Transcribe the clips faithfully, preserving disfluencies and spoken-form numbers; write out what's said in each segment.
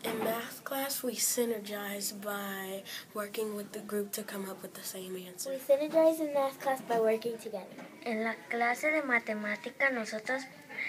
In math class, we synergize by working with the group to come up with the same answer. We synergize in math class by working together. En la clase de matemática nosotros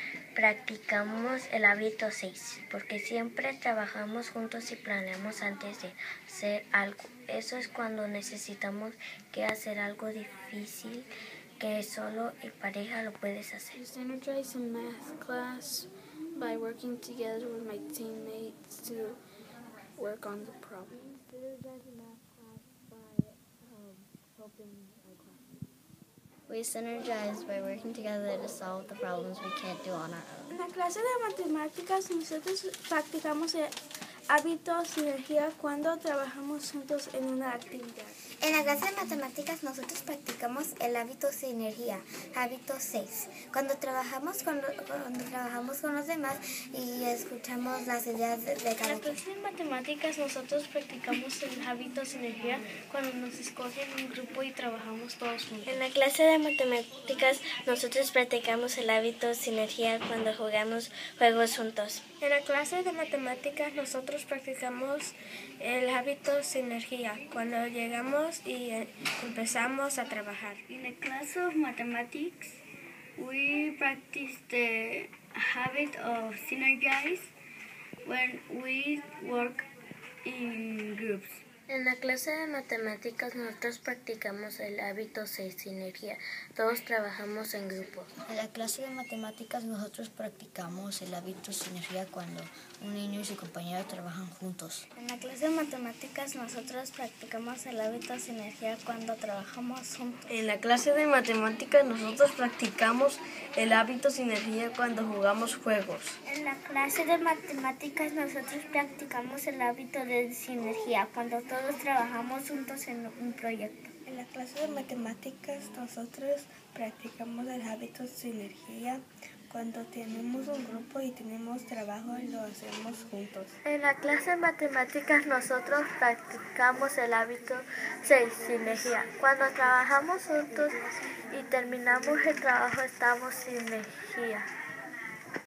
practicamos el hábito seis, porque siempre trabajamos juntos y planeamos antes de hacer algo. Eso es cuando necesitamos que hacer algo difícil que solo en pareja lo puedes hacer. We synergize in math class by working together with my teammates to work on the problem. We synergize in math class by um, helping our classmates. We synergize by working together to solve the problems we can't do on our own. En la clase de matemáticas nosotros practicamos el hábito sinergia cuando trabajamos juntos en una actividad. En la clase de matemáticas nosotros practicamos el hábito sinergia, hábito seis, cuando trabajamos con, cuando trabajamos con los demás y escuchamos las ideas de, de cada En la clase de matemáticas nosotros practicamos el hábito sinergia cuando nos escogen un grupo y trabajamos todos juntos. En la clase de matemáticas nosotros practicamos el hábito sinergia cuando jugamos juegos juntos. En la clase de matemáticas nosotros practicamos el hábito sinergia cuando llegamos y empezamos a trabajar. In the class of mathematics, we practice the habit of synergize when we work in groups. En la clase de matemáticas nosotros practicamos el hábito seis, sinergia. Todos trabajamos en grupo. En la clase de matemáticas nosotros practicamos el hábito sinergia cuando un niño y su compañero trabajan juntos. En la clase de matemáticas nosotros practicamos el hábito sinergia cuando trabajamos juntos. En la clase de matemáticas nosotros practicamos el hábito sinergia cuando jugamos juegos. En la clase de matemáticas nosotros practicamos el hábito de sinergia cuando todos trabajamos juntos en un proyecto. En la clase de matemáticas nosotros practicamos el hábito sinergia cuando tenemos un grupo y tenemos trabajo y lo hacemos juntos. En la clase de matemáticas nosotros practicamos el hábito seis, sinergia. Cuando trabajamos juntos y terminamos el trabajo estamos sinergia.